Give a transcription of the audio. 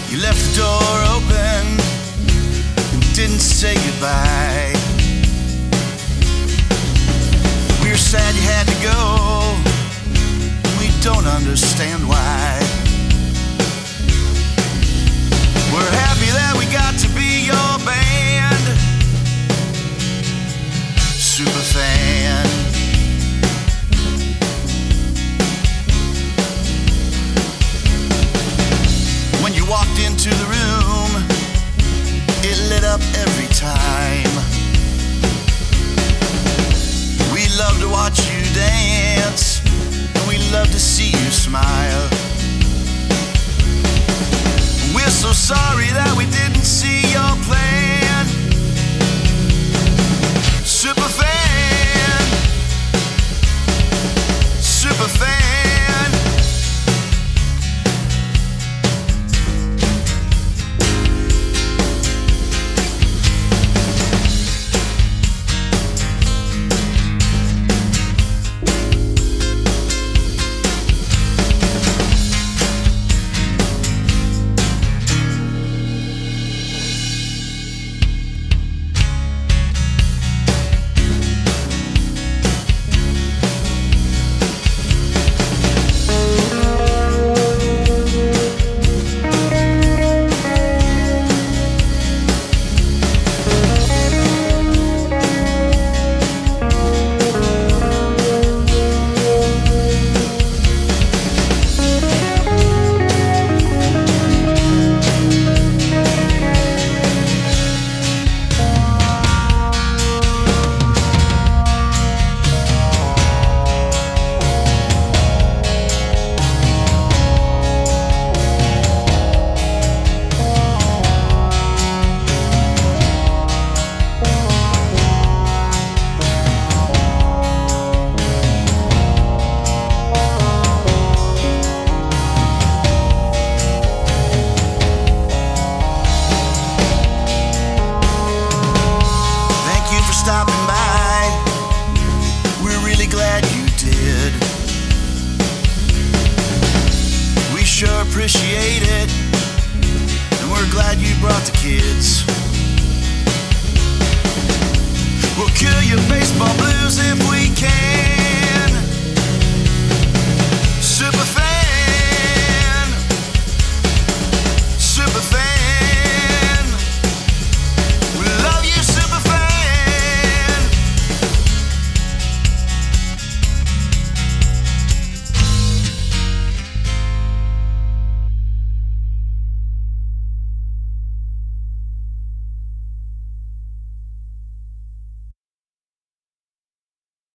You left the door open and didn't say goodbye. We're sad you had to go, and we don't understand why. We're happy that we got to be your band, Superfan. When you walked into the room, it lit up every time. We love to watch you dance, and we love to see you smile. We're so sorry that we didn't see your plan, Superfan, Superfan. Stopping by, we're really glad you did. We sure appreciate it, and we're glad you brought the kids. We'll cure your baseball blues if we can.